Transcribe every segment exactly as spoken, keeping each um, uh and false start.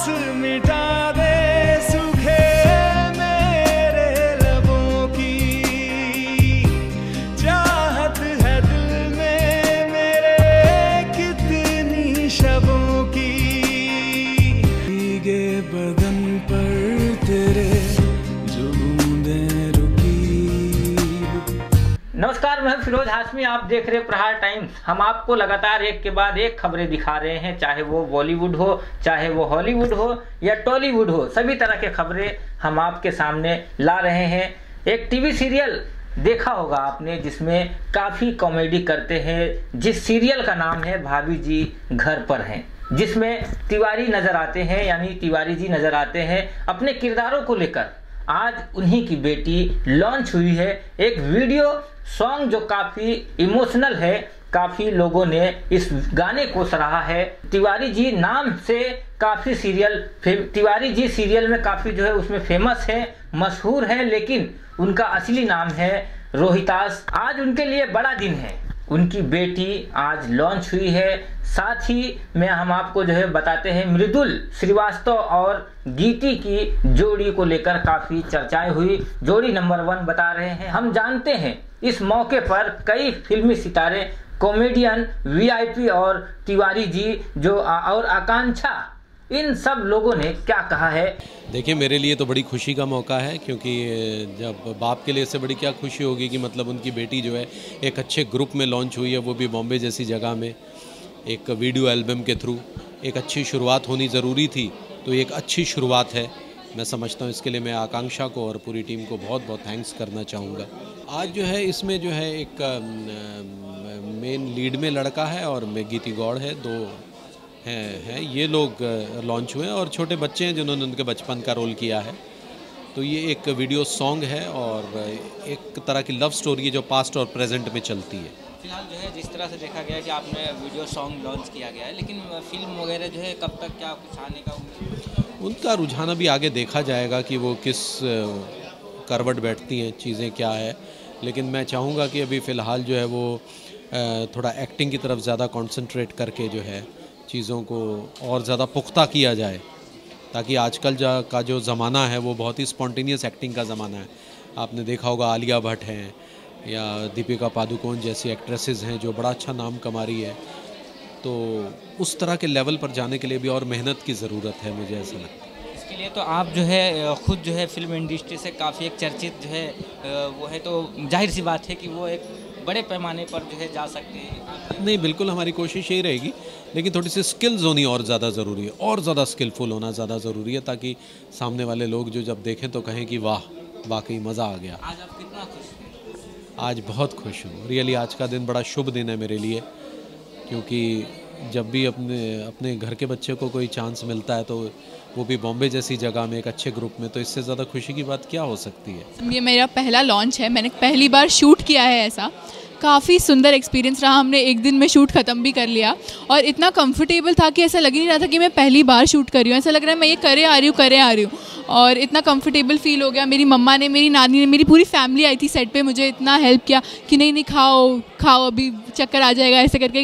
प्यास मिटा दे सूखे मेरे लबों की, चाहत है दिल में मेरे कितनी शबों की, भीगे बदन पर तेरे जो बूंदें रुकी। नमस्कार, मैं फिरोज हाशमी, आप देख रहे प्रहार टाइम्स। हम आपको लगातार एक के बाद एक खबरें दिखा रहे हैं, चाहे वो बॉलीवुड हो, चाहे वो हॉलीवुड हो या टॉलीवुड हो, सभी तरह के खबरें हम आपके सामने ला रहे हैं। एक टीवी सीरियल देखा होगा आपने जिसमें काफ़ी कॉमेडी करते हैं, जिस सीरियल का नाम है भाभी जी घर पर हैं, जिसमें तिवारी नज़र आते हैं, यानी तिवारी जी नज़र आते हैं अपने किरदारों को लेकर। आज उन्हीं की बेटी लॉन्च हुई है, एक वीडियो सॉन्ग जो काफ़ी इमोशनल है। काफ़ी लोगों ने इस गाने को सराहा है। तिवारी जी नाम से काफ़ी सीरियल तिवारी जी सीरियल में काफ़ी जो है उसमें फेमस है, मशहूर है, लेकिन उनका असली नाम है रोहितास। आज उनके लिए बड़ा दिन है, उनकी बेटी आज लॉन्च हुई है। साथ ही में हम आपको जो है बताते हैं मृदुल श्रीवास्तव और गीति की जोड़ी को लेकर काफ़ी चर्चाएं हुई। जोड़ी नंबर वन बता रहे हैं। हम जानते हैं इस मौके पर कई फिल्मी सितारे, कॉमेडियन, वीआईपी और तिवारी जी जो और आकांक्षा, इन सब लोगों ने क्या कहा है। देखिए, मेरे लिए तो बड़ी खुशी का मौका है, क्योंकि जब बाप के लिए इससे बड़ी क्या खुशी होगी कि मतलब उनकी बेटी जो है एक अच्छे ग्रुप में लॉन्च हुई है, वो भी बॉम्बे जैसी जगह में, एक वीडियो एल्बम के थ्रू। एक अच्छी शुरुआत होनी ज़रूरी थी, तो एक अच्छी शुरुआत है। मैं समझता हूँ इसके लिए मैं आकांक्षा को और पूरी टीम को बहुत बहुत थैंक्स करना चाहूँगा। आज जो है इसमें जो है एक मेन लीड में लड़का है और मैं गीति गौड़ है, दो हैं हैं ये लोग लॉन्च हुए हैं और छोटे बच्चे हैं जिन्होंने उनके बचपन का रोल किया है। तो ये एक वीडियो सॉन्ग है और एक तरह की लव स्टोरी है जो पास्ट और प्रेजेंट में चलती है। फिलहाल जो है जिस तरह से देखा गया कि आपने वीडियो सॉन्ग लॉन्च किया गया है, लेकिन फिल्म वगैरह जो है कब तक क्या कुछ आने का उम्मीद? उनका रुझान अभी आगे देखा जाएगा कि वो किस करवट बैठती हैं, चीज़ें क्या है। लेकिन मैं चाहूँगा कि अभी फ़िलहाल जो है वो थोड़ा एक्टिंग की तरफ ज़्यादा कंसंट्रेट करके जो है चीज़ों को और ज़्यादा पुख्ता किया जाए, ताकि आजकल जा का जो ज़माना है वो बहुत ही स्पॉन्टेनियस एक्टिंग का ज़माना है। आपने देखा होगा आलिया भट्ट हैं या दीपिका पादुकोण जैसी एक्ट्रेसेस हैं जो बड़ा अच्छा नाम कमा रही है। तो उस तरह के लेवल पर जाने के लिए भी और मेहनत की ज़रूरत है, मुझे ऐसा लगता है। इसके लिए तो आप जो है खुद जो है फिल्म इंडस्ट्री से काफ़ी एक चर्चित जो है वो है, तो जाहिर सी बात है कि वो एक बड़े पैमाने पर जो है जा सकते हैं। नहीं, बिल्कुल हमारी कोशिश यही रहेगी, लेकिन थोड़ी सी स्किल्स होनी और ज़्यादा ज़रूरी है, और ज़्यादा स्किलफुल होना ज़्यादा ज़रूरी है, ताकि सामने वाले लोग जो जब देखें तो कहें कि वाह, वाकई मज़ा आ गया। आज आप कितना खुश हैं? आज बहुत खुश हूँ, रियली। आज का दिन बड़ा शुभ दिन है मेरे लिए, क्योंकि जब भी अपने अपने घर के बच्चे को कोई चांस मिलता है, तो वो भी बॉम्बे जैसी जगह में एक अच्छे ग्रुप में, तो इससे ज़्यादा खुशी की बात क्या हो सकती है। ये मेरा पहला लॉन्च है, मैंने पहली बार शूट किया है। ऐसा काफ़ी सुंदर एक्सपीरियंस रहा। हमने एक दिन में शूट ख़त्म भी कर लिया और इतना कंफर्टेबल था कि ऐसा लग ही नहीं रहा था कि मैं पहली बार शूट कर रही हूँ। ऐसा लग रहा है मैं ये करे आ रही हूँ करे आ रही हूँ और इतना कंफर्टेबल फील हो गया। मेरी मम्मा ने, मेरी नानी ने, मेरी पूरी फैमिली आई थी सेट पे, मुझे इतना हेल्प किया कि नहीं नहीं खाओ खाओ अभी चक्कर आ जाएगा ऐसे करके।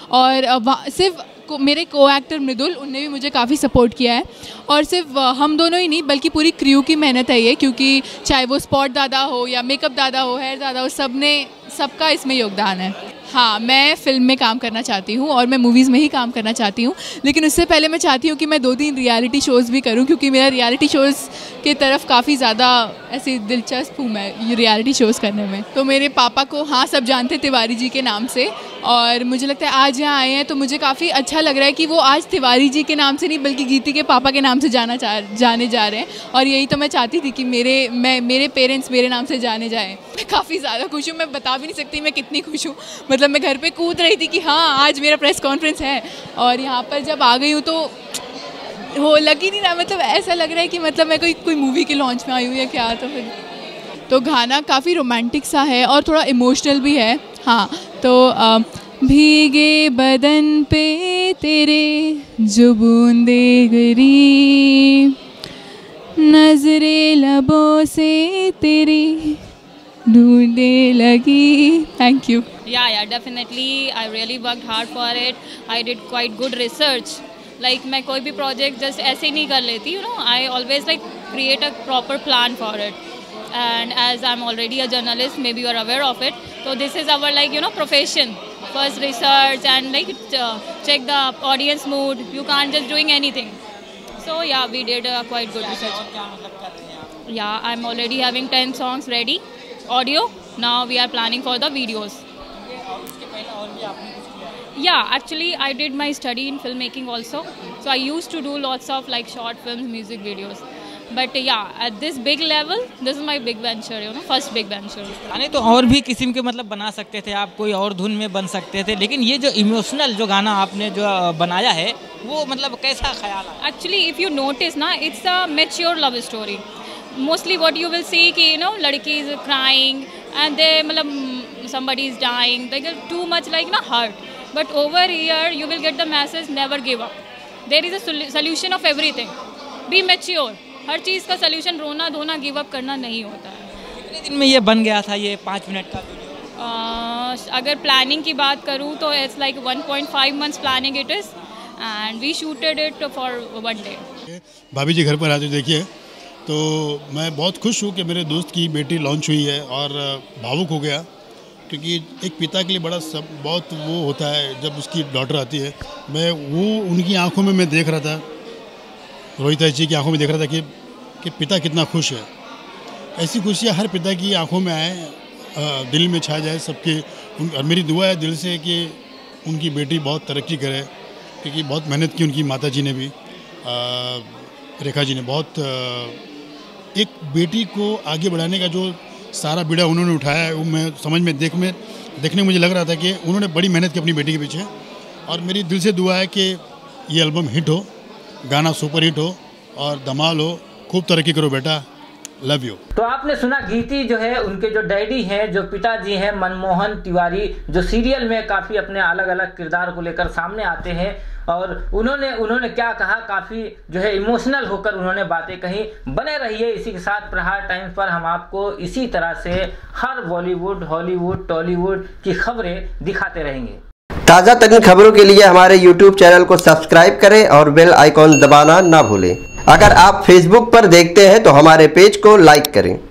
और सिर्फ को, मेरे को एक्टर मृदुल, उनने भी मुझे काफ़ी सपोर्ट किया है। और सिर्फ हम दोनों ही नहीं बल्कि पूरी क्रू की मेहनत है ये, क्योंकि चाहे वो स्पॉट दादा हो या मेकअप दादा हो, हेयर दादा हो, सब ने सबका इसमें योगदान है। हाँ, मैं फ़िल्म में काम करना चाहती हूँ और मैं मूवीज़ में ही काम करना चाहती हूँ, लेकिन उससे पहले मैं चाहती हूँ कि मैं दो तीन रियलिटी शोज़ भी करूँ, क्योंकि मेरा रियलिटी शोज़ के तरफ काफ़ी ज़्यादा ऐसी दिलचस्प हूँ मैं ये रियलिटी शोज़ करने में। तो मेरे पापा को हाँ सब जानते तिवारी जी के नाम से, और मुझे लगता है आज यहाँ आए हैं तो मुझे काफ़ी अच्छा लग रहा है कि वो आज तिवारी जी के नाम से नहीं बल्कि गीति के पापा के नाम से जाना चाह जाने जा रहे हैं। और यही तो मैं चाहती थी कि मेरे मैं मेरे पेरेंट्स मेरे नाम से जाने जाएँ। मैं काफ़ी ज़्यादा खुश हूँ, मैं बता भी नहीं सकती मैं कितनी खुश हूँ। मतलब मैं घर पे कूद रही थी कि हाँ आज मेरा प्रेस कॉन्फ्रेंस है, और यहाँ पर जब आ गई हूँ तो हो लग ही नहीं रहा, मतलब ऐसा लग रहा है कि मतलब मैं कोई कोई मूवी के लॉन्च में आई हूँ या क्या। तो फिर तो गाना काफ़ी रोमांटिक सा है और थोड़ा इमोशनल भी है। हाँ, तो आ, भीगे बदन पे तेरे जो बूंदे गिरी, नजरे लबों से तेरी ढूंढने लगी। Thank you. Yeah, yeah, definitely. I really worked hard for it. I did quite good research like like, मैं कोई भी प्रोजेक्ट जस्ट ऐसे ही नहीं कर लेती, you know, I always like create a proper plan for it. And as I'm already a journalist, maybe you are aware of it. So this is our like you know profession. First research and like uh, check the audience mood. You can't just doing anything. So yeah, we did a quite good research. Yeah, I'm already having ten songs ready, audio. Now we are planning for the videos. Yeah, actually I did my study in filmmaking also. So I used to do lots of like short films, music videos. But या at this big level this is my big venture, you know, first big venture. गाने तो और भी किस्म के मतलब बना सकते थे आप, कोई और धुन में बन सकते थे, लेकिन ये जो इमोशनल जो गाना आपने जो बनाया है वो मतलब कैसा ख्याल है? एक्चुअली इफ़ यू नोटिस ना, it's a mature love story. Mostly what you will see कि यू नो लड़की इज क्राइंग एंड दे मतलब somebody is dying, they get too much like ना hurt. But over here you will get the message never give up. There is a solution of everything. Be mature. हर चीज़ का solution रोना धोना give up करना नहीं होता है. कितने दिन में ये बन गया था ये पाँच मिनट का वीडियो? uh, अगर प्लानिंग की बात करूँ तो it's like one point five months planning it is and we shooted it for one day. भाभी जी घर पर आते देखिए तो मैं बहुत खुश हूँ कि मेरे दोस्त की बेटी लॉन्च हुई है और भावुक हो गया, क्योंकि एक पिता के लिए बड़ा सब बहुत वो होता है जब उसकी डॉटर आती है. मैं वो उनकी आंखों में मैं देख रहा था, रोहिता जी की आंखों में देख रहा था कि कि पिता कितना खुश है. ऐसी खुशियाँ हर पिता की आंखों में आए, दिल में छा जाए सबके. और मेरी दुआ है दिल से कि उनकी बेटी बहुत तरक्की करे, क्योंकि बहुत मेहनत की उनकी माता जी ने भी, रेखा जी ने बहुत. एक बेटी को आगे बढ़ाने का जो सारा बीड़ा उन्होंने उठाया है वो मैं समझ में देख में देखने में मुझे लग रहा था कि उन्होंने बड़ी मेहनत की अपनी बेटी के पीछे. और मेरी दिल से दुआ है कि ये एल्बम हिट हो, गाना सुपर हिट हो और धमाल हो. खूब तरक्की करो बेटा, लव यू. तो आपने सुना गीती जो है उनके जो डैडी हैं, जो पिताजी हैं मनमोहन तिवारी, जो सीरियल में काफ़ी अपने अलग अलग किरदार को लेकर सामने आते हैं. और उन्होंने उन्होंने क्या कहा, काफ़ी जो है इमोशनल होकर उन्होंने बातें कही. बने रहिए इसी के साथ प्रहार टाइम्स पर. हम आपको इसी तरह से हर बॉलीवुड, हॉलीवुड, टॉलीवुड की खबरें दिखाते रहेंगे. ताज़ा तरीन खबरों के लिए हमारे यूट्यूब चैनल को सब्सक्राइब करें और बेल आइकॉन दबाना ना भूलें. अगर आप फेसबुक पर देखते हैं तो हमारे पेज को लाइक करें.